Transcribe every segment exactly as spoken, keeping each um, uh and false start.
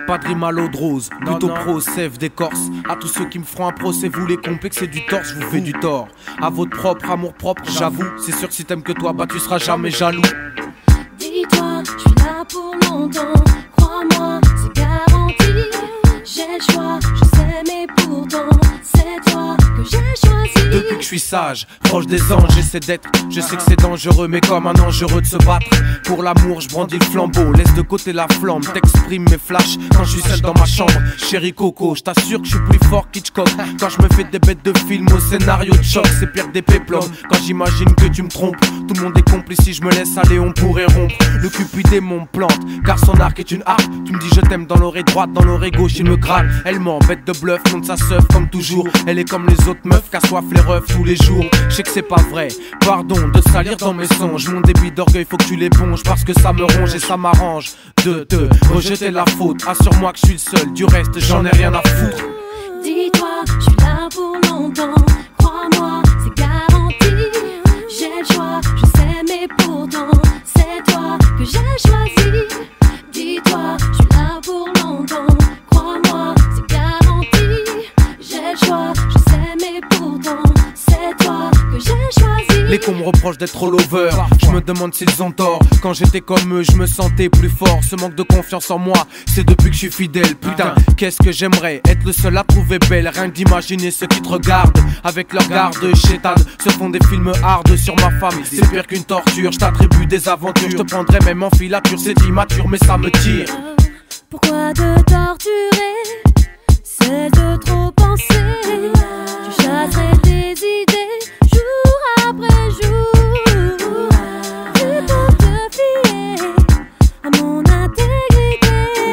pas de rime à l'eau de rose, plutôt pro, sève d'écorce. À tous ceux qui me feront un procès, vous les complexez du tort, je vous fais du tort. À votre propre amour propre, j'avoue, c'est sûr que si t'aimes que toi, bah tu seras jamais jaloux. Dis-toi, je suis là pour longtemps, crois-moi, c'est garanti. J'ai le choix, je sais, mais pourtant, c'est toi que j'ai choisi. Depuis que je suis sage, proche des anges, j'essaie d'être. Je sais que c'est dangereux, mais comme un ange heureux de se battre. Pour l'amour, je brandis le flambeau, laisse de côté la flamme. T'exprimes mes flashs quand je suis seul dans ma chambre. Chérie Coco, je t'assure que je suis plus fort qu'Hitchcock. Quand je me fais des bêtes de film au scénario de choc, c'est pire des péplums. Quand j'imagine que tu me trompes, tout le monde est complice. Si je me laisse aller, on pourrait rompre. Le cupidé mon plante, car son arc est une harpe. Tu me dis je t'aime dans l'oreille droite, dans l'oreille gauche, il me gratte. Elle m'embête de bluff, monte sa seuf comme toujours. Elle est comme les autres meufs, qu'assoif les refs tous les jours. Je sais que c'est pas vrai, pardon de salir dans mes songes. Mon débit d'orgueil faut que tu l'éponges, parce que ça me ronge et ça m'arrange de te rejeter la faute. Assure-moi que je suis le seul, du reste j'en ai rien à foutre. Dis-toi, je suis là pour longtemps, crois-moi, c'est garanti. J'ai le choix, je sais, mais pourtant, c'est toi que j'ai choisi. Dis-toi, je suis là pour longtemps, crois-moi, c'est garanti. J'ai le choix, je sais, mais pourtant, c'est toi que j'ai choisi. Les cons me reprochent d'être all over, je me demande s'ils ont tort. Quand j'étais comme eux, je me sentais plus fort. Ce manque de confiance en moi, c'est depuis que je suis fidèle. Putain, qu'est-ce que j'aimerais être le seul à trouver belle. Rien que d'imaginer ceux qui te regardent avec leur garde chétane se font des films hard sur ma femme. C'est pire qu'une torture, je t'attribue des aventures. Je te prendrais même en filature, c'est immature mais ça me tire. Pourquoi te torturer? C'est de trop penser. Tu chasserais tes idées jour après jour. Tu peux te fier à mon intégrité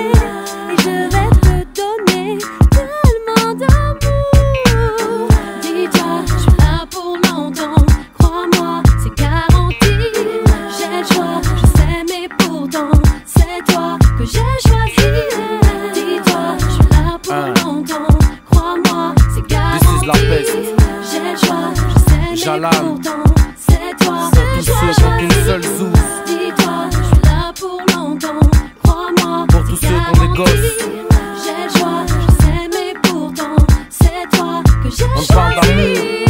et je vais te donner tellement d'amour. Dis-toi, je suis là pour longtemps, crois-moi, c'est garanti. J'ai le choix, je sais, mais pourtant, c'est toi que j'ai choisi. Dis-toi, je suis là pour longtemps, crois-moi, c'est garanti. J'ai le choix, je sais, mais pourtant, c'est toi que j'ai choisi. Dis-toi, je suis là pour longtemps, crois-moi, pour tous ceux qui ont des gosses. J'ai le choix, je sais, mais pourtant, c'est toi que j'ai On parle d'amour. choisi.